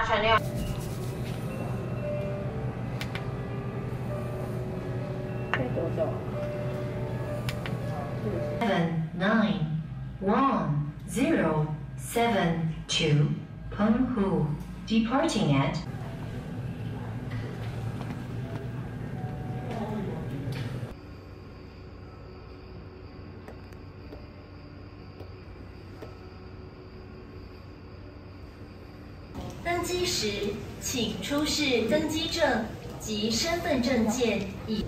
乘6。 多久 ？7910772 Penghu, departing at 登机时，请出示登机证及身份证件以。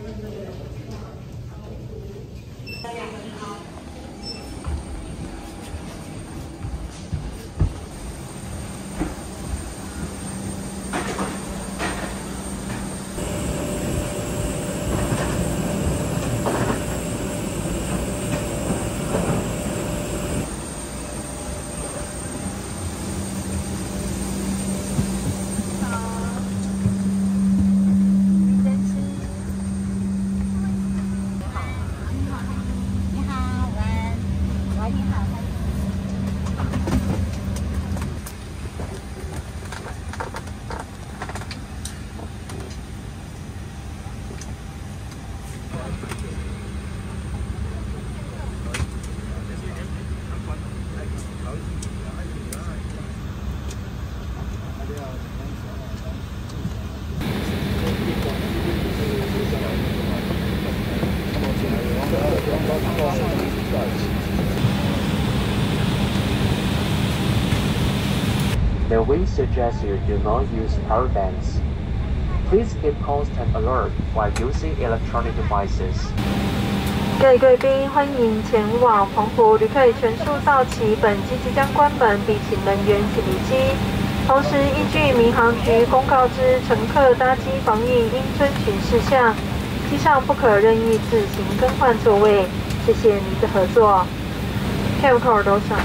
May we suggest you do not use power banks. Please keep constant alert while using electronic devices. 各位贵宾，欢迎前往澎湖，旅客已全数到齐，本机即将关门，并请人员请离机。同时，依据民航局公告之乘客搭机防疫应遵循事项，机上不可任意自行更换座位。谢谢您的合作。Cam call 多少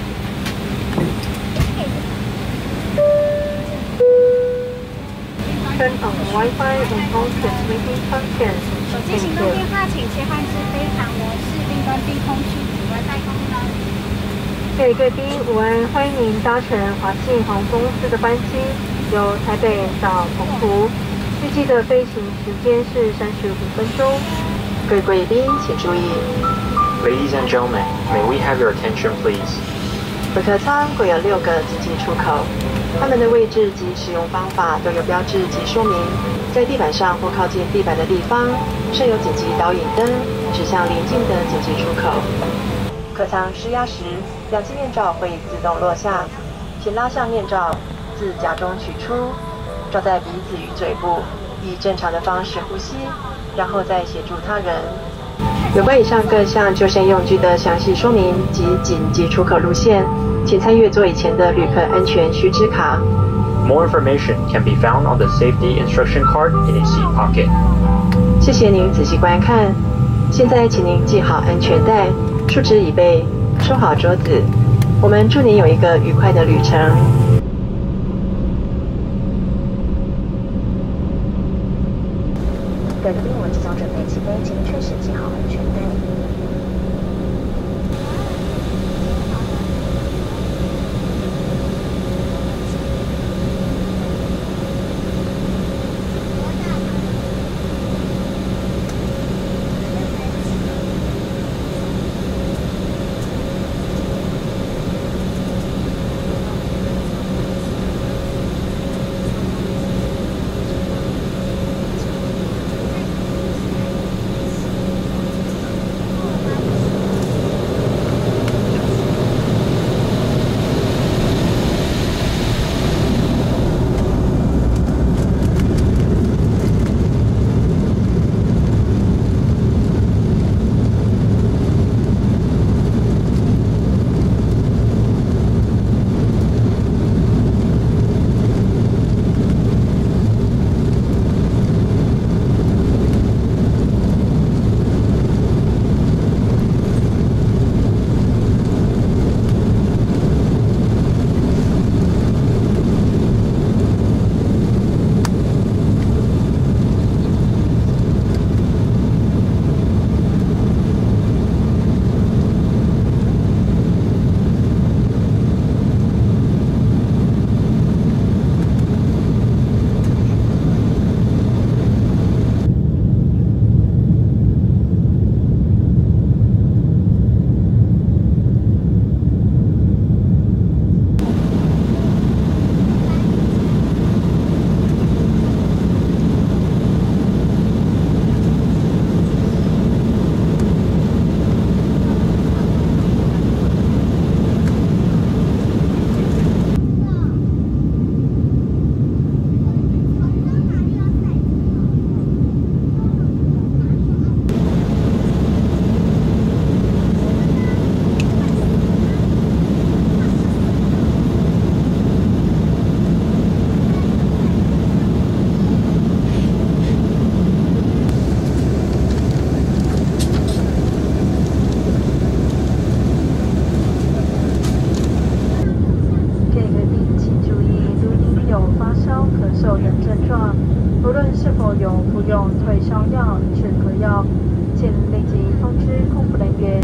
？Turn on Wi-Fi and on transmitting functions. 手机行动电话请切换至飞行模式，并关闭空气以外带功能。 各位贵宾，午安，欢迎您搭乘华信航空公司的班机，由台北到澎湖，预计的飞行时间是35分钟。各位贵宾请注意。 Ladies and gentlemen, may we have your attention, please? 本客舱共有6个紧急出口，它们的位置及使用方法都有标志及说明。在地板上或靠近地板的地方设有紧急导引灯，指向邻近的紧急出口。客舱施压时，氧气面罩会自动落下，请拉下面罩，自甲中取出，罩在鼻子与嘴部，以正常的方式呼吸，然后再协助他人。有关以上各项救生用具的详细说明及紧急出口路线，请参阅座椅前的旅客安全须知卡。 More information can be found on the safety instruction card in a seat pocket. 谢谢您仔细观看。现在请您系好安全带，竖直椅背，收好桌子。我们祝您有一个愉快的旅程。各位宾，我们即将准备起飞，请您确实系好安全带。 或有服用退烧药、止咳药，请立即通知空服人员。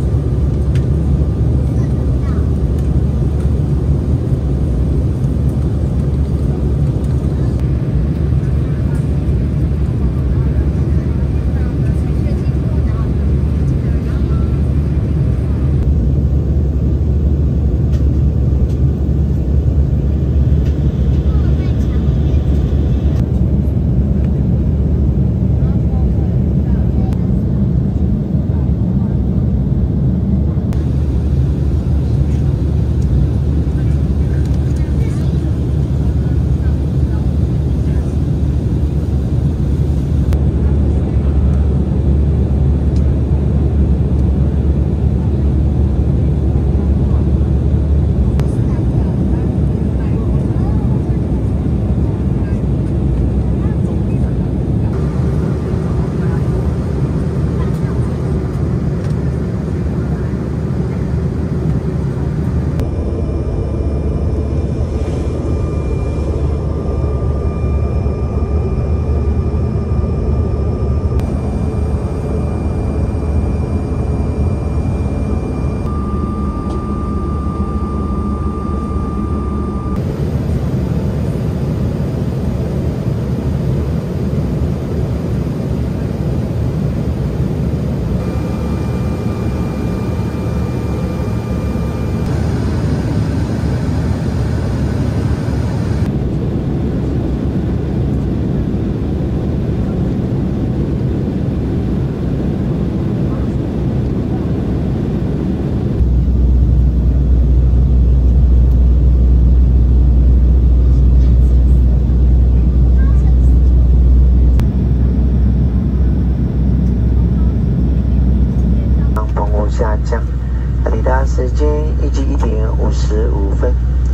下降，抵达时间预计1点55分。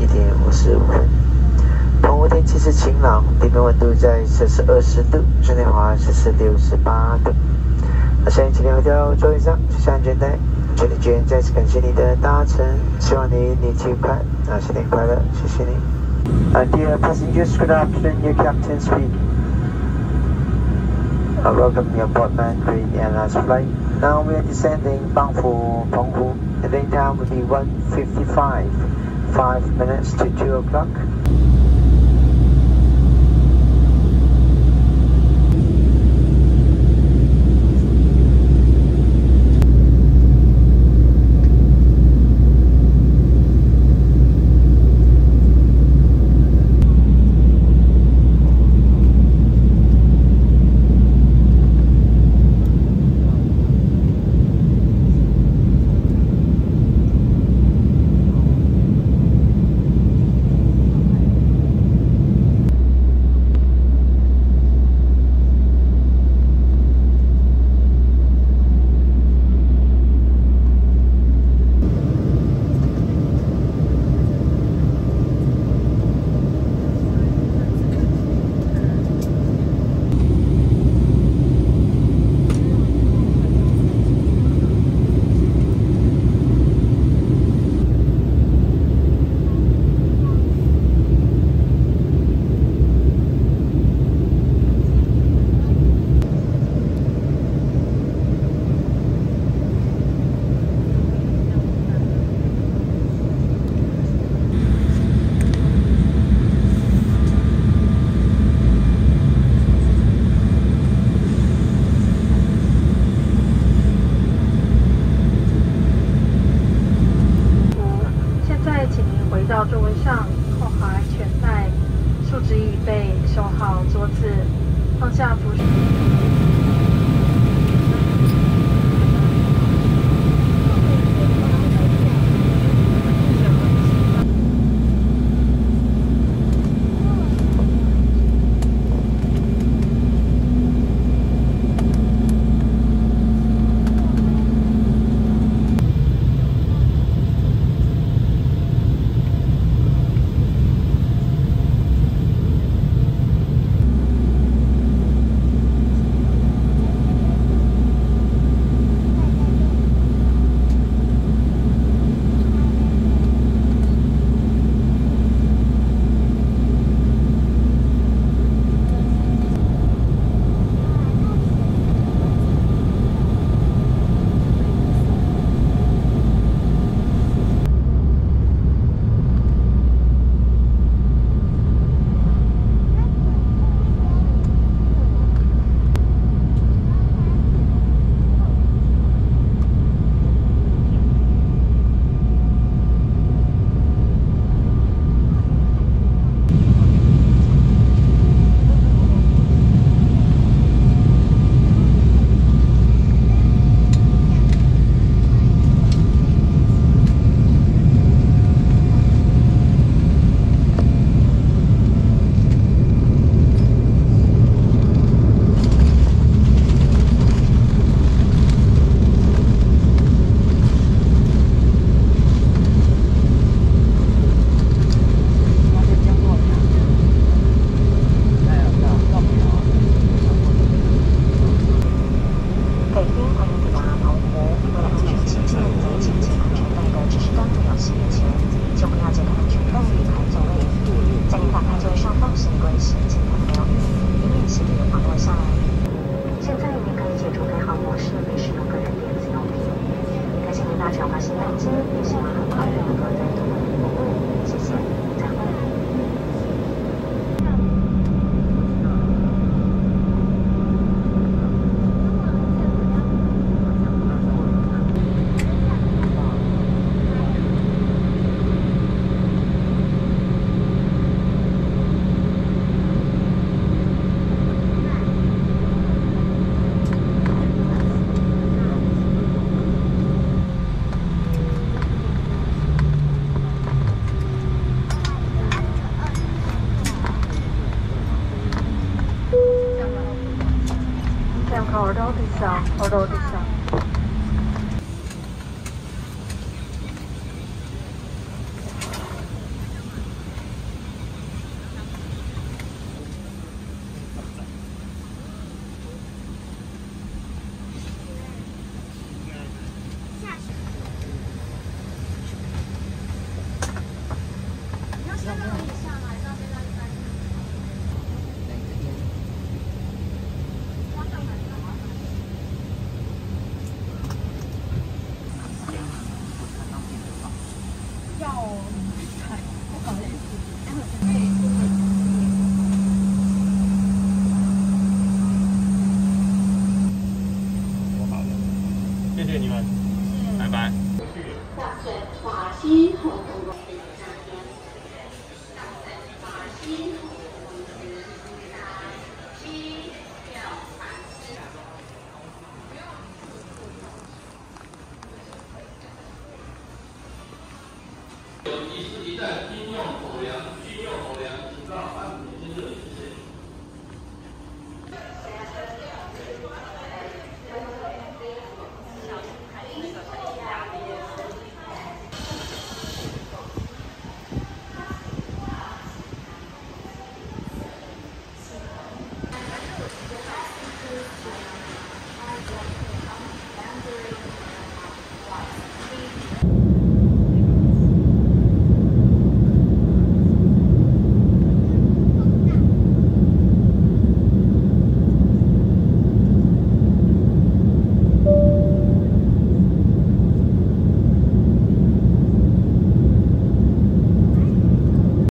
澎湖天气是晴朗，地面温度在摄氏20度，室内华摄氏68度。现在请你回到座位上，系上安全带。全体员再次感谢你的搭乘，希望你年轻快，新年快乐，谢谢你。Dear passengers, good afternoon. Your captain speaking. Welcome your board Mandarin Airlines flight. Now we are descending bound for Penghu. The day time will be 1:55. 5 minutes to 2 o'clock.座位上，扣好安全带，竖直椅背，收好桌子，放下扶手。 口耳朵地上，耳朵地上。 谢谢你们，拜拜。 第四集站。